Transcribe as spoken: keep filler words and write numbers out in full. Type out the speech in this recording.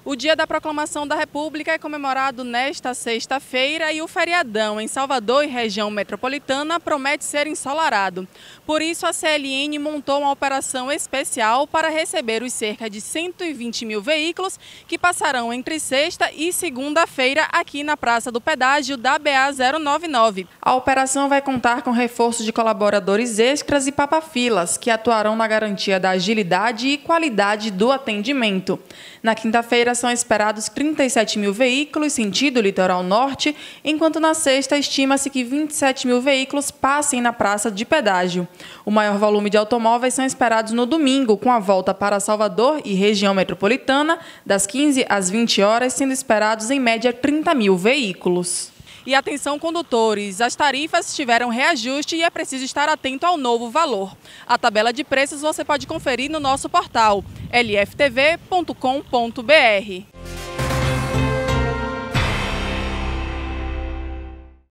O Dia da Proclamação da República é comemorado nesta sexta-feira e o feriadão em Salvador e região metropolitana promete ser ensolarado. Por isso, a C L N montou uma operação especial para receber os cerca de cento e vinte mil veículos que passarão entre sexta e segunda-feira aqui na Praça do Pedágio da B A zero nove nove. A operação vai contar com reforço de colaboradores extras e papafilas, que atuarão na garantia da agilidade e qualidade do atendimento. Na quinta-feira, são esperados trinta e sete mil veículos sentido litoral norte, enquanto na sexta estima-se que vinte e sete mil veículos passem na praça de pedágio. O maior volume de automóveis são esperados no domingo, com a volta para Salvador e região metropolitana, das quinze às vinte horas, sendo esperados em média trinta mil veículos. E atenção, condutores, as tarifas tiveram reajuste e é preciso estar atento ao novo valor. A tabela de preços você pode conferir no nosso portal l f t v ponto com ponto b r.